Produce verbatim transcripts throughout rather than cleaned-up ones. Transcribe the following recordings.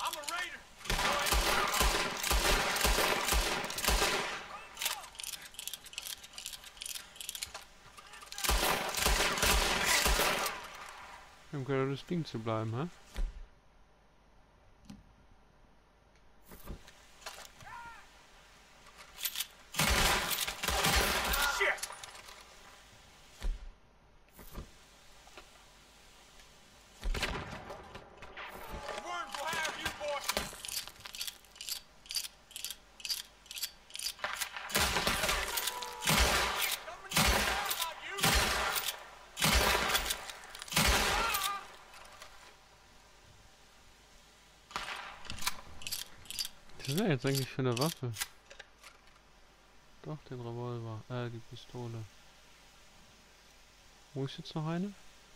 Dann gehört das Ding zu bleiben, hä? Was ist denn jetzt eigentlich für eine Waffe? Doch, den Revolver. Äh, die Pistole. Wo ist jetzt noch eine?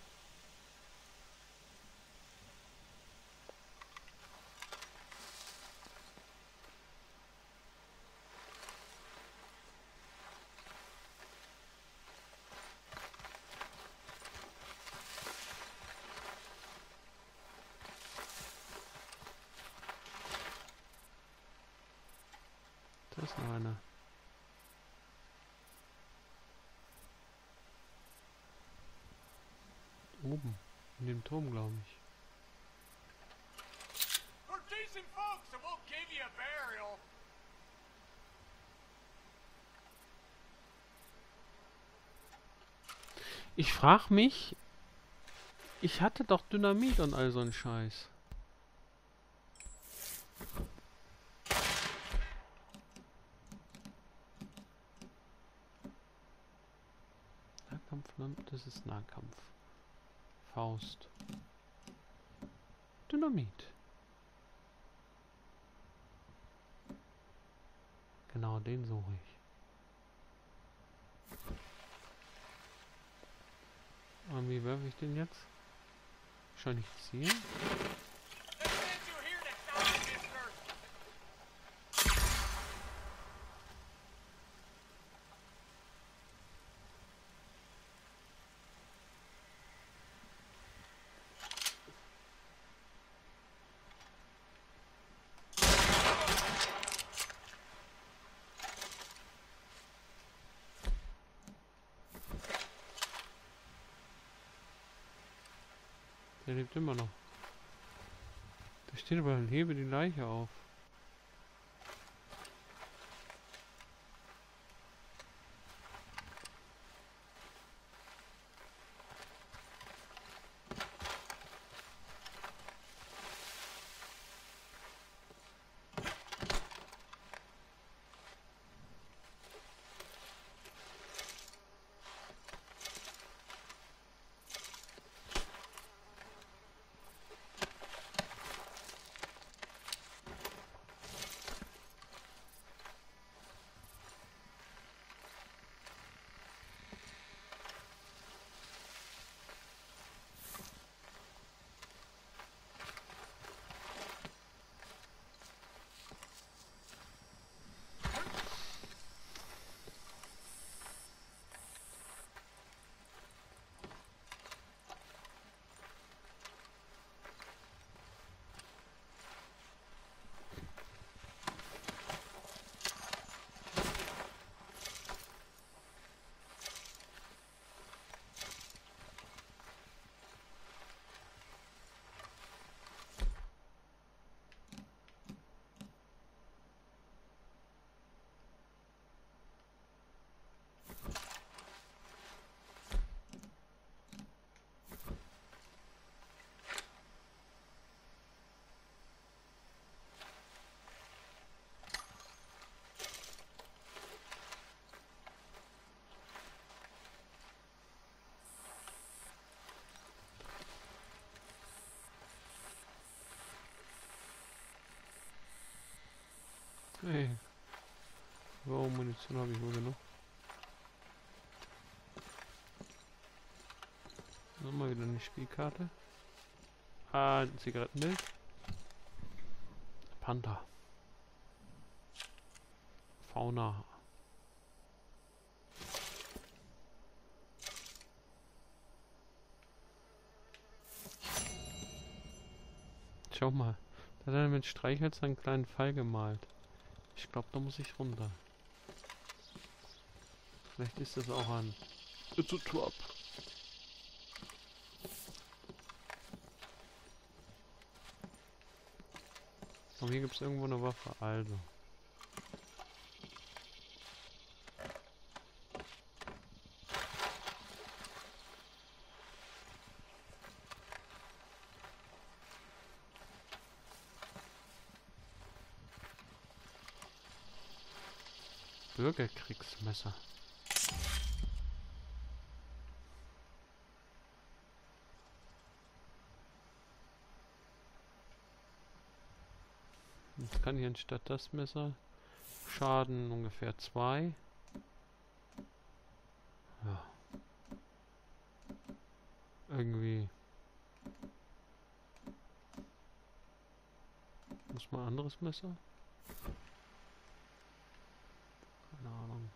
Da ist noch eine. Oben. In dem Turm, glaube ich. Ich frag mich, ich hatte doch Dynamit und all so ein Scheiß. Nahkampf, das ist Nahkampf. Faust. Dynamit. Genau, den suche ich. Und wie werfe ich den jetzt? Wahrscheinlich ziehen. Der lebt immer noch. Da steht aber, hebe die Leiche auf. Hey. Wow, Munition habe ich wohl genug. Nochmal wieder eine Spielkarte. Ah, ein Zigarettenbild. Panther. Fauna. Schau mal, Hat er mit Streichholz einen kleinen Pfeil gemalt. Ich glaube, da muss ich runter. Vielleicht ist das auch ein Isotrop. Aber hier gibt es irgendwo eine Waffe, also. Bürgerkriegsmesser. Jetzt kann ich anstatt das Messer Schaden ungefähr zwei. Ja. Irgendwie. Muss mal ein anderes Messer? Keine Ahnung.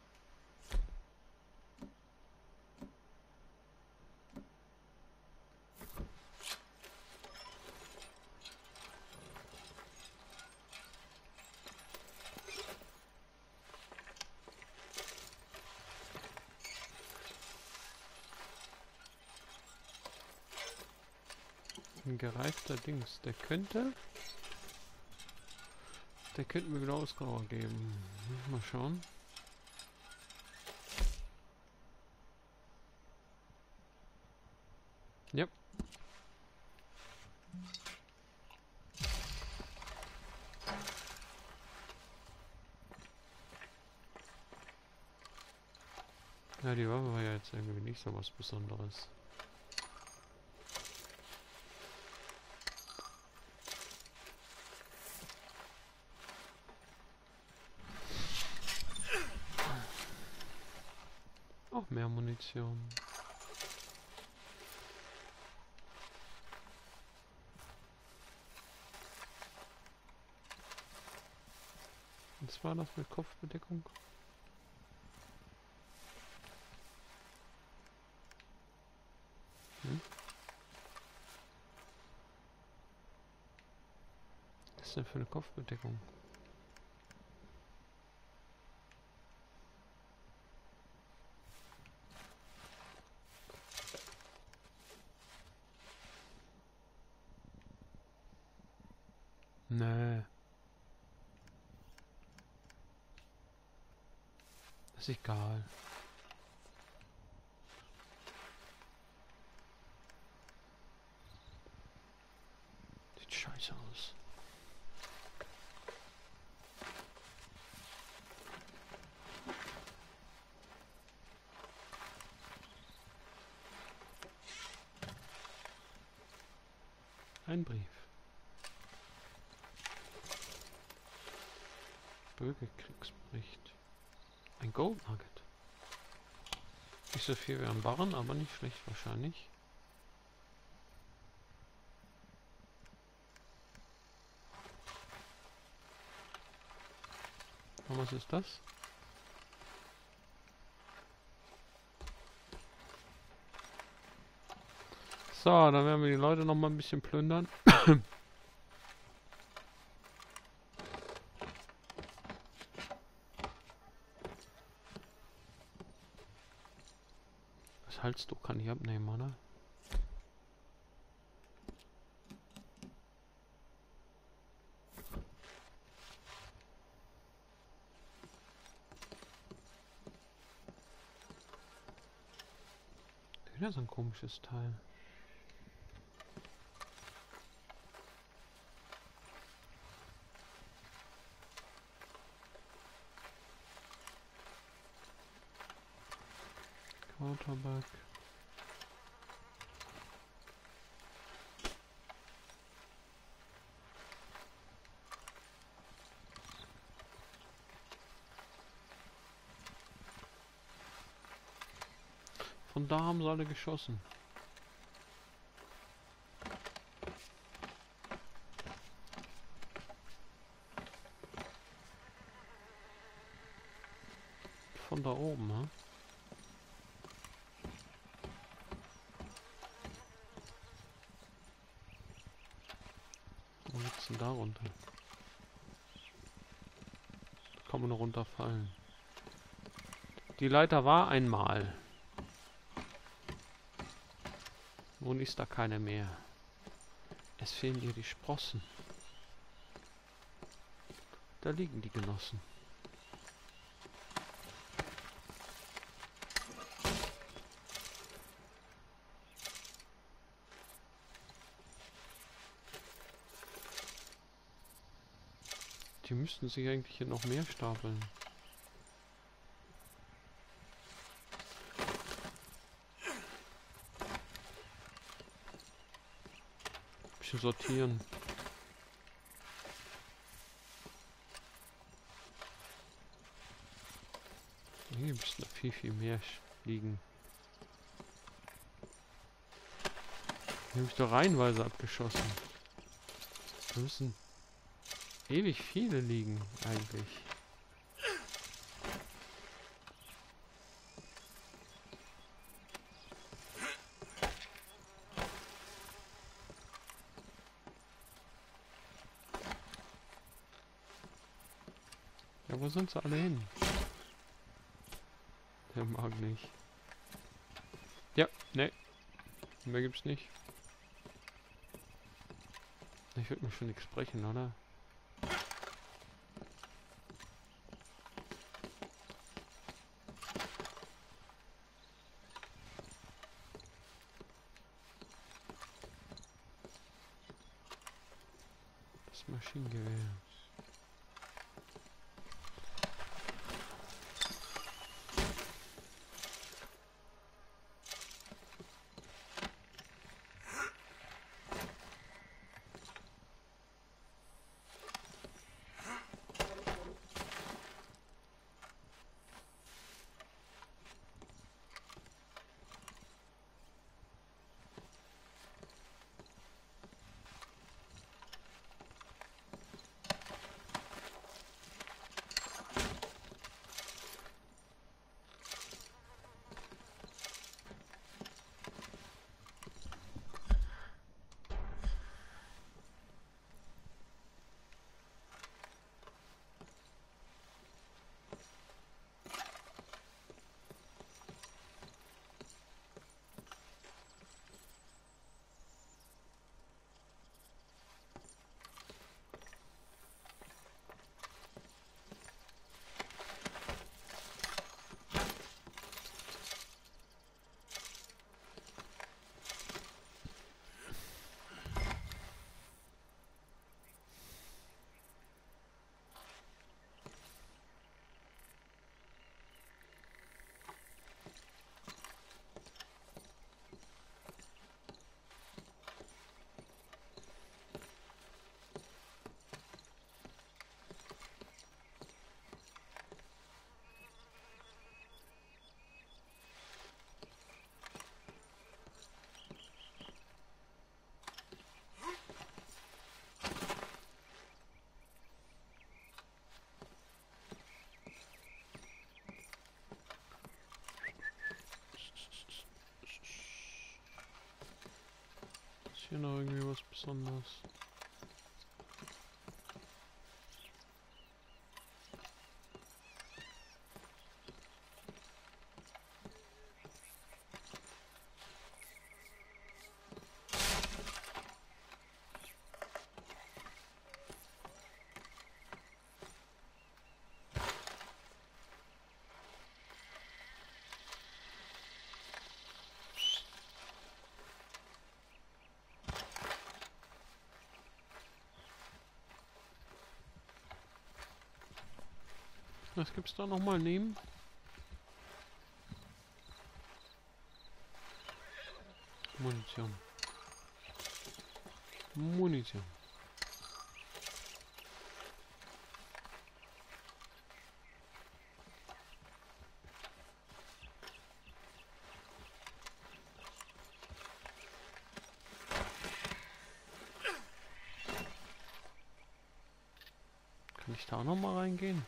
Ein gereifter Dings. Der könnte... Der könnte mir wieder Ausdauer geben. Mal schauen. Ja. Ja, die Waffe war ja jetzt irgendwie nicht so was Besonderes. Auch mehr Munition. Was war das mit Kopfbedeckung? Hm? Was ist denn für eine Kopfbedeckung? Nee. Ist egal. Sieht scheiße aus. Ein Brief. Bürgerkriegsbericht. Ein Gold Nugget. Nicht so viel wie am Barren, aber nicht schlecht wahrscheinlich. Und was ist das? So, dann werden wir die Leute noch mal ein bisschen plündern. Das Halstuch kann ich abnehmen, oder? Wieder so ein komisches Teil. Quarterback. Von da haben sie alle geschossen. Von da oben, ne? Wo geht's denn da da runter? Da kann man noch runterfallen. Die Leiter war einmal. Nun ist da keine mehr. Es fehlen ihr die Sprossen. Da liegen die Genossen. Die müssten sich eigentlich hier noch mehr stapeln. Ein bisschen sortieren. Hier müssten noch viel, viel mehr liegen. Hier habe ich doch reihenweise abgeschossen. Da müssen ewig viele liegen, eigentlich. Ja, wo sind sie alle hin? Der mag nicht. Ja, ne. Mehr gibt's nicht. Ich würde mir schon nichts sprechen, oder? Das Maschinengewehr. Hier noch irgendwie was Besonderes. Was gibt's da nochmal neben? Munition. Munition. Kann ich da auch noch mal reingehen?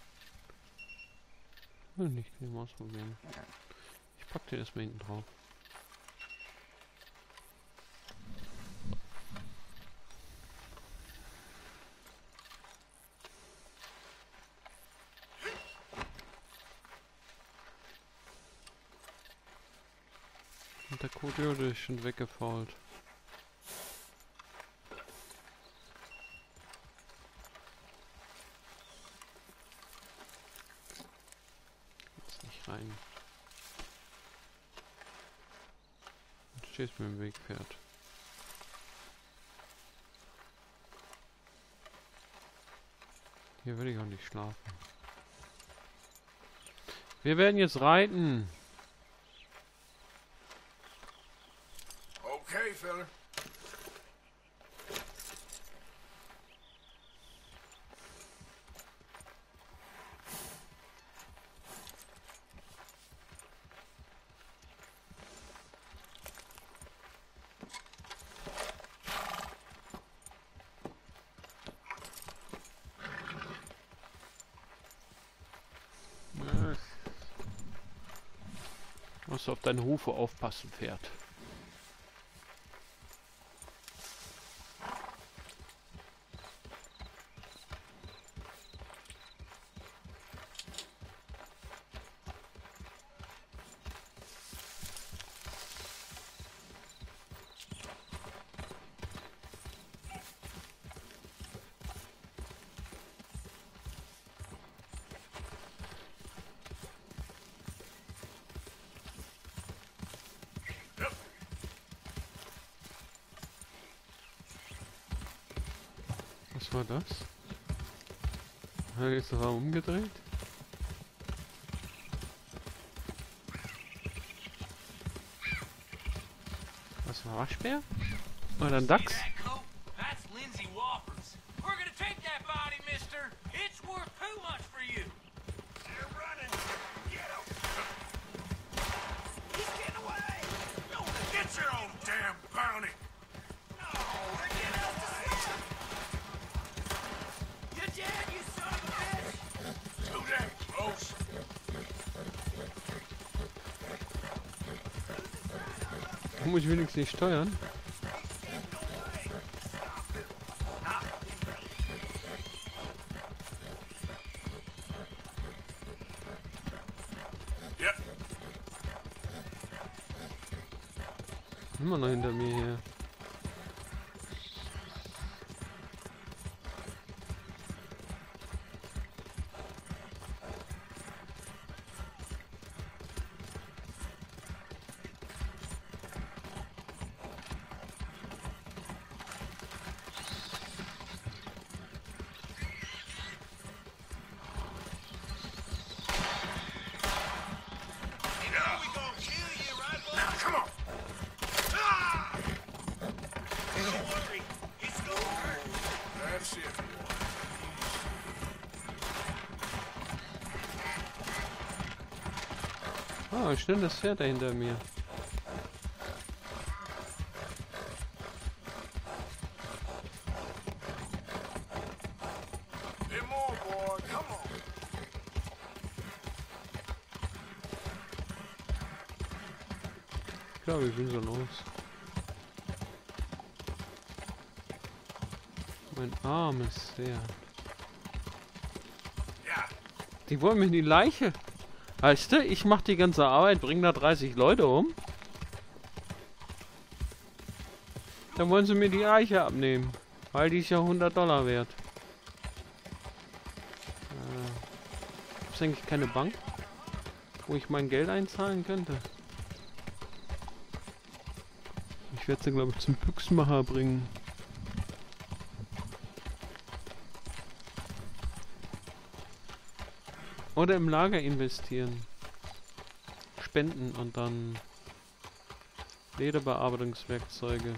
Will nicht mehr ausprobieren. Ich pack den erstmal hinten drauf. Hat der Code schon weggefault. Jetzt nicht rein. Du stehst mir im Weg, Pferd. Hier will ich auch nicht schlafen. Wir werden jetzt reiten. Okay, fella. Musst du auf deine Hufe aufpassen, Pferd. Was war das? Hat er jetzt noch umgedreht? Was war Waschbär? Oder ein Dachs? Muss ich wenigstens nicht steuern? Ja. Immer noch hinter mir hier. Ah, stimmt, das Pferd da hinter mir. Ich glaube, ich bin so los. Mein armes Pferd. Die wollen mir in die Leiche. Weißt du, ich mach die ganze Arbeit, bring da dreißig Leute um. Dann wollen sie mir die Eiche abnehmen. Weil die ist ja hundert Dollar wert. Äh, gibt's eigentlich keine Bank, wo ich mein Geld einzahlen könnte? Ich werde sie, glaube ich, zum Büchsenmacher bringen. Oder im Lager investieren. Spenden und dann Lederbearbeitungswerkzeuge.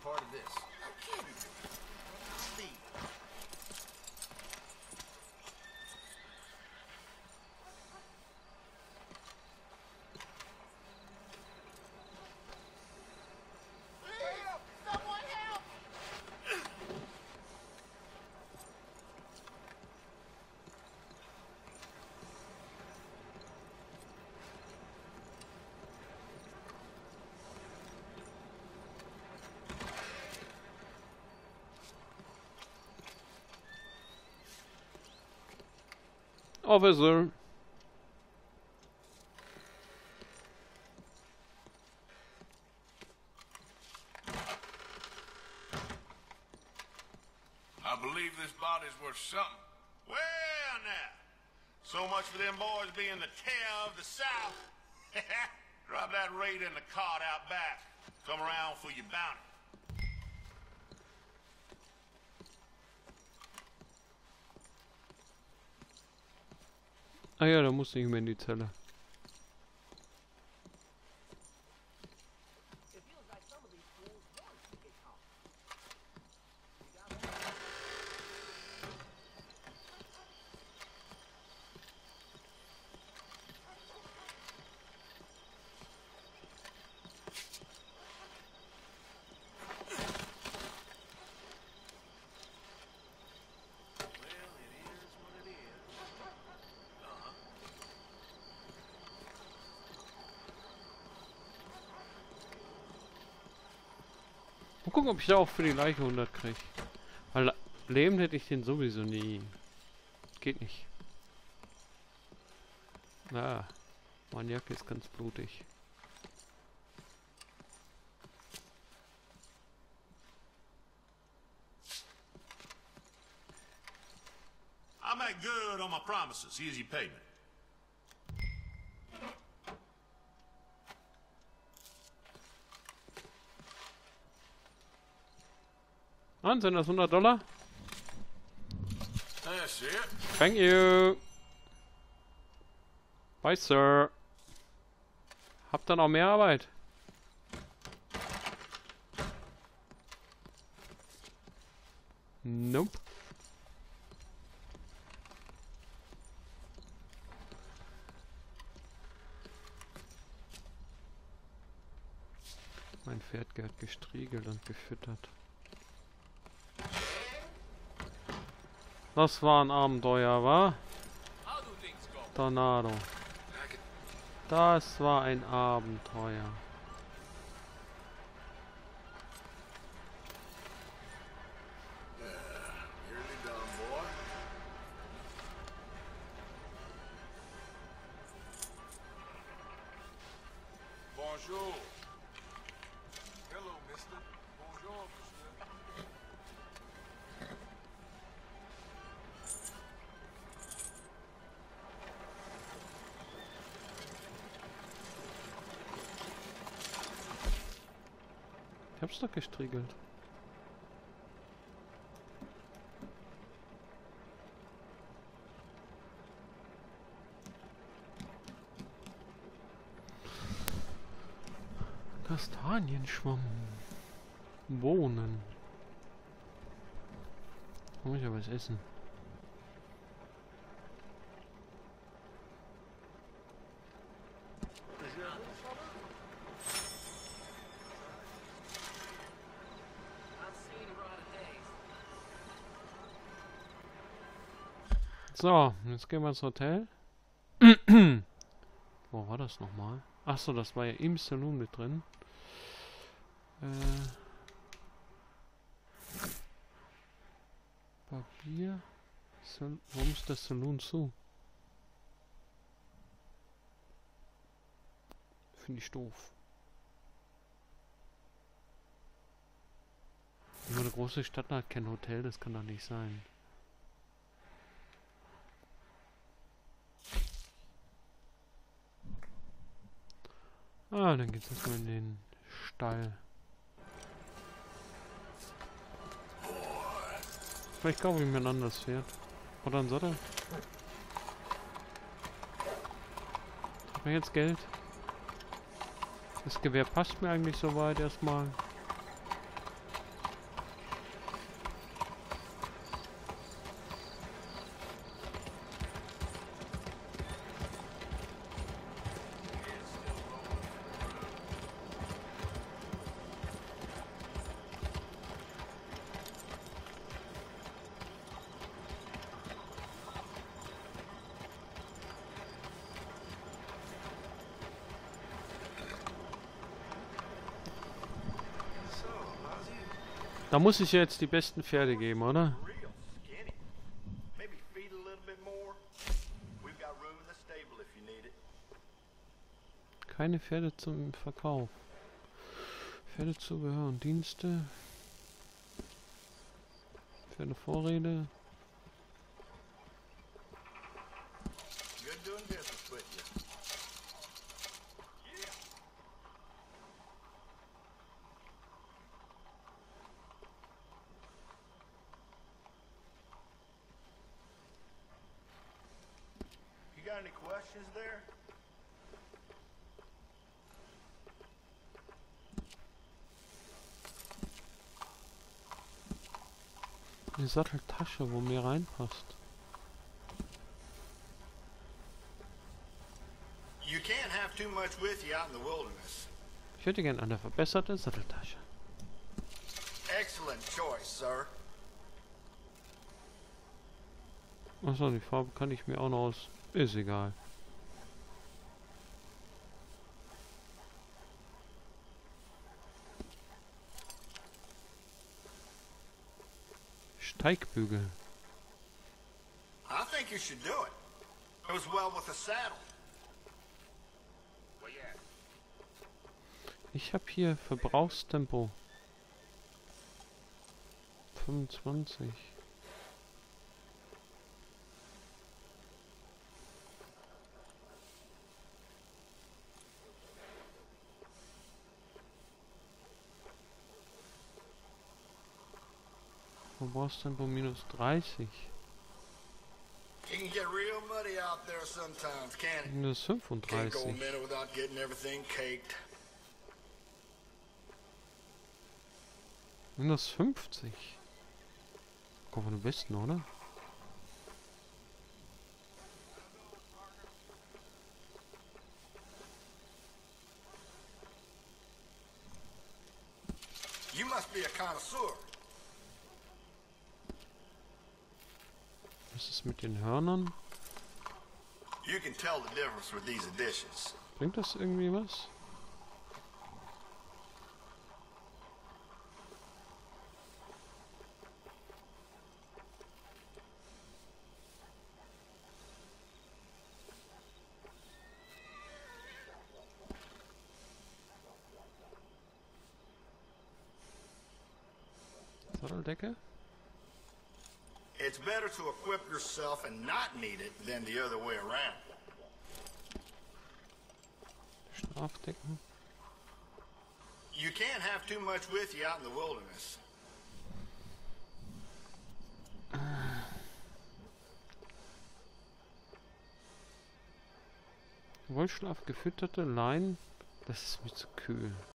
part of this. Officer. I believe this body's worth something. Well, now. So much for them boys being the terror of the South. Drop that raid in the cart out back. Come around for your bounty. Ah ja, da muss nicht mehr in die Zelle. Mal gucken, ob ich da auch für die Leiche hundert kriege. Weil lebend hätte ich den sowieso nie. Geht nicht. Ah, meine Jacke ist ganz blutig. I make good on my promises. Here's your payment. Und sind das hundert Dollar? That's it. Thank you. Bye, Sir. Habt ihr noch mehr Arbeit? Nope. Mein Pferd gehört gestriegelt und gefüttert. Das war ein Abenteuer, wa? Tornado. Das war ein Abenteuer. Bonjour. Hello, mister. Bonjour, monsieur. Ich hab's doch gestriegelt. Kastanienschwamm. Bohnen. Muss ich aber was essen. So, jetzt gehen wir ins Hotel. Wo war das nochmal? Achso, das war ja im Saloon mit drin. Äh, Papier. Sal Warum ist das Saloon zu? Finde ich doof. Nur eine große Stadt hat kein Hotel, das kann doch nicht sein. Ah, dann geht's erstmal in den Stall. Vielleicht kaufe ich mir ein anderes Pferd. Oder ein Sattel. Ich habe jetzt Geld. Das Gewehr passt mir eigentlich soweit erstmal. Da muss ich jetzt die besten Pferde geben, oder? Real skinny. Maybe feed a little bit more. We've got room in the stable if you need it. Keine Pferde zum Verkauf. Pferdezubehör und Dienste. Pferdevorräte. Good doing business with you. You got any questions there? Eine Satteltasche, wo mir reinpasst. You can't have too much with you out in the wilderness. Ich hätte gern eine verbesserte Satteltasche. Excellent choice, sir. Achso, die Farbe kann ich mir auch noch aus. Ist egal. Steigbügel. I think you should do it. Goes well with the saddle. Well, yeah. Ich habe hier Verbrauchstempo. fünfundzwanzig. Verbrauchstempo minus dreißig. It can get real muddy out there sometimes, can't it? Minus Can't go a fünfunddreißig. minute without getting everything caked. Minus fünfzig. Kommt von den besten, oder? You must be a connoisseur. Was ist mit den Hörnern? You can tell the difference with these additions. Bringt das irgendwie was? Satteldecke? It's better to equip yourself and not need it than the other way around. Schlafdecken? You can't have too much with you out in the wilderness. Wollschlaf gefütterte Leinen? Das ist mir zu kühl.